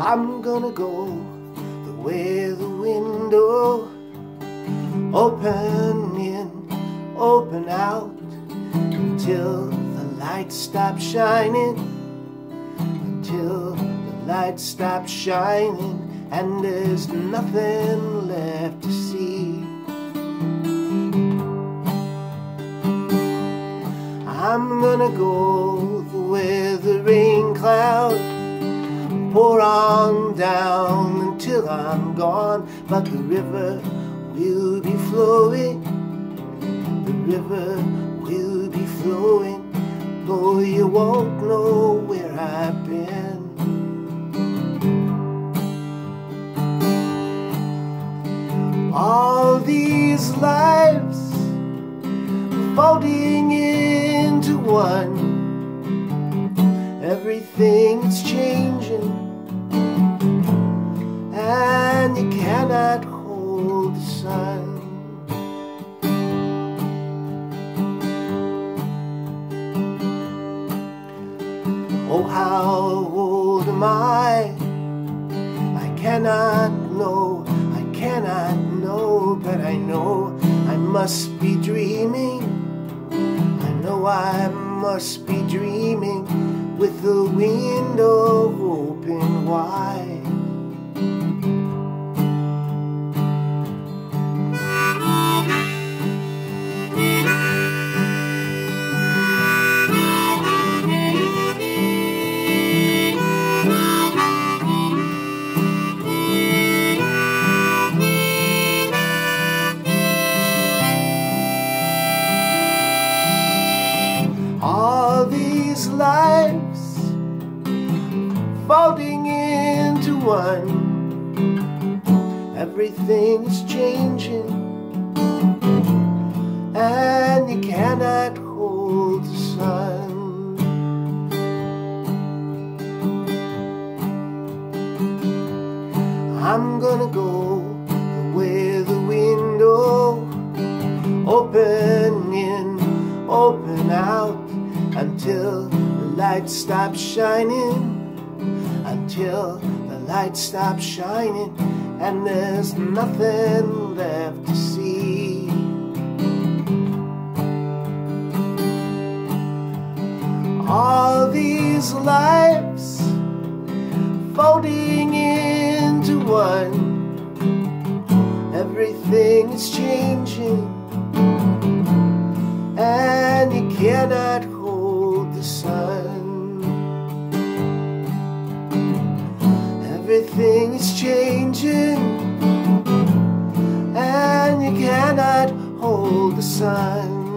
I'm gonna go the way of the window, open in, open out, until the light stops shining, until the light stops shining, and there's nothing left to see. I'm gonna go the way the rain clouds pour on down until I'm gone, but the river will be flowing, the river will be flowing, though you won't know where I've been. All these lives folding into one, everything's changing, and you cannot hold the sun. Oh, how old am I? I cannot know, but I know I must be dreaming. I know I must be dreaming with the window open wide. All these lives folding into one, everything's changing, and you cannot hold the sun. I'm gonna go the way of the window, open in, open out, until the light stops shining, until the light stops shining, and there's nothing left to see. All these lives folding into one, everything is changing, and you cannot hold the sun. Everything is changing, and you cannot hold the sun.